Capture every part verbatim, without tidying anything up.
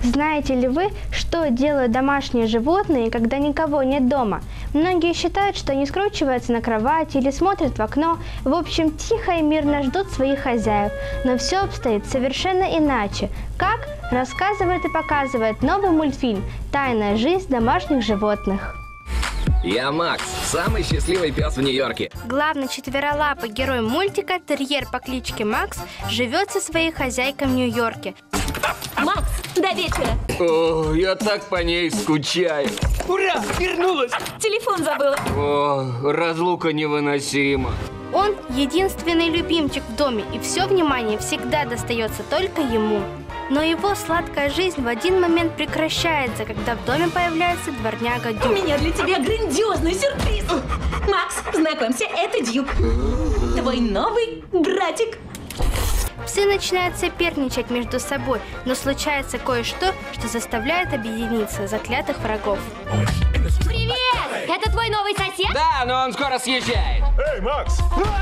Знаете ли вы, что делают домашние животные, когда никого нет дома? Многие считают, что они скручиваются на кровати или смотрят в окно, в общем, тихо и мирно ждут своих хозяев. Но все обстоит совершенно иначе. Как? Рассказывает и показывает новый мультфильм «Тайная жизнь домашних животных». Я Макс, самый счастливый пес в Нью-Йорке. Главный четверолапый герой мультика, терьер по кличке Макс, живет со своей хозяйкой в Нью-Йорке. Макс, до вечера. О, я так по ней скучаю. Ура, вернулась! Телефон забыла. О, разлука невыносима. Он единственный любимчик в доме, и все внимание всегда достается только ему. Но его сладкая жизнь в один момент прекращается, когда в доме появляется дворняга Дюк. У меня для тебя грандиозный сюрприз. Макс, знакомься, это Дюк. Твой новый братик. Псы начинают соперничать между собой, но случается кое-что, что заставляет объединиться заклятых врагов. Привет! Это твой новый сосед? Да, но он скоро съезжает. Эй, Макс!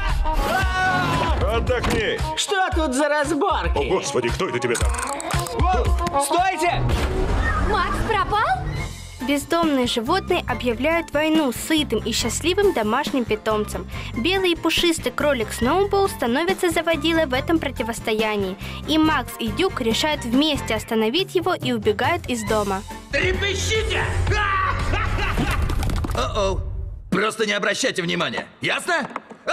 Отдохни! Что тут за разборки? О, Господи, кто это тебе так? Воу, стойте! Макс пропал? Бездомные животные объявляют войну сытым и счастливым домашним питомцам. Белый и пушистый кролик Сноуболл становится заводилой в этом противостоянии. И Макс и Дюк решают вместе остановить его и убегают из дома. Трепещите! О-оу. Просто не обращайте внимания. Ясно?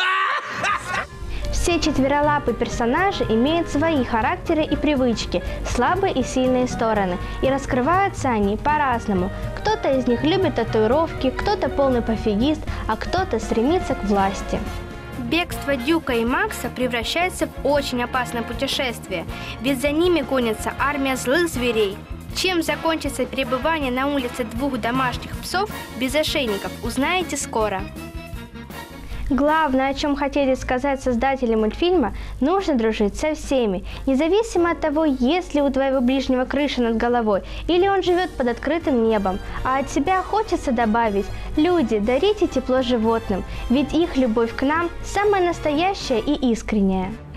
Все четверолапые персонажи имеют свои характеры и привычки, слабые и сильные стороны, и раскрываются они по-разному. Кто-то из них любит татуировки, кто-то полный пофигист, а кто-то стремится к власти. Бегство Дюка и Макса превращается в очень опасное путешествие, ведь за ними гонится армия злых зверей. Чем закончится пребывание на улице двух домашних псов без ошейников, узнаете скоро. Главное, о чем хотели сказать создатели мультфильма, нужно дружить со всеми, независимо от того, есть ли у твоего ближнего крыша над головой, или он живет под открытым небом. А от себя хочется добавить: люди, дарите тепло животным, ведь их любовь к нам самая настоящая и искренняя.